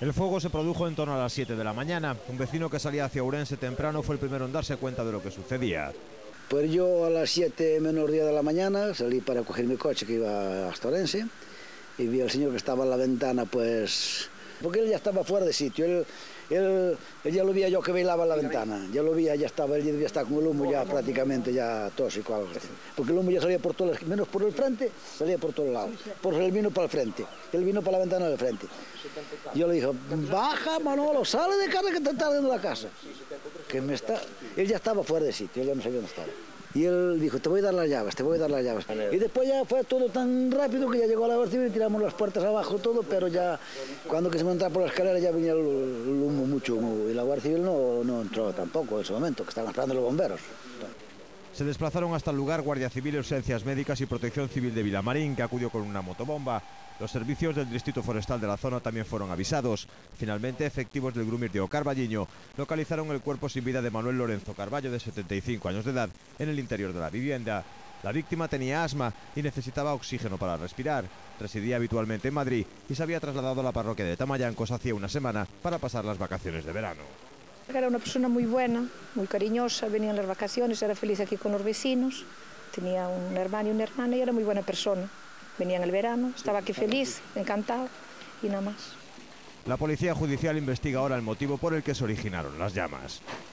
El fuego se produjo en torno a las 7 de la mañana. Un vecino que salía hacia Ourense temprano fue el primero en darse cuenta de lo que sucedía. Pues yo a las 7 menos 10 de la mañana salí para coger mi coche que iba hasta Ourense y vi al señor que estaba en la ventana, pues... Porque él ya estaba fuera de sitio, él ya lo veía yo que velaba la ventana, ya lo veía, ya estaba, él ya debía estar con el humo ya prácticamente ya tóxico, algo así. Porque el humo ya salía por todos, menos por el frente, salía por todos lados. Por él vino para el frente, él vino para la ventana del frente. Yo le dije, baja Manolo, sale de casa que te está dentro de la casa. Que me está... Él ya estaba fuera de sitio, él ya no sabía dónde estaba. Y él dijo, te voy a dar las llaves, te voy a dar las llaves. Y después ya fue todo tan rápido que ya llegó la Guardia Civil y tiramos las puertas abajo, todo, pero ya cuando quisimos entrar por la escalera ya venía el humo, mucho humo. Y la Guardia Civil no entró tampoco en ese momento, que estaban esperando los bomberos. Se desplazaron hasta el lugar Guardia Civil, Urgencias Médicas y Protección Civil de Vilamarín, que acudió con una motobomba. Los servicios del Distrito Forestal de la zona también fueron avisados. Finalmente, efectivos del Grumir de O Carballiño localizaron el cuerpo sin vida de Manuel Lorenzo Carballo, de 75 años de edad, en el interior de la vivienda. La víctima tenía asma y necesitaba oxígeno para respirar. Residía habitualmente en Madrid y se había trasladado a la parroquia de Tamayancos hacía una semana para pasar las vacaciones de verano. Era una persona muy buena, muy cariñosa, venía en las vacaciones, era feliz aquí con los vecinos, tenía un hermano y una hermana y era muy buena persona. Venía en el verano, estaba aquí feliz, encantado y nada más. La policía judicial investiga ahora el motivo por el que se originaron las llamas.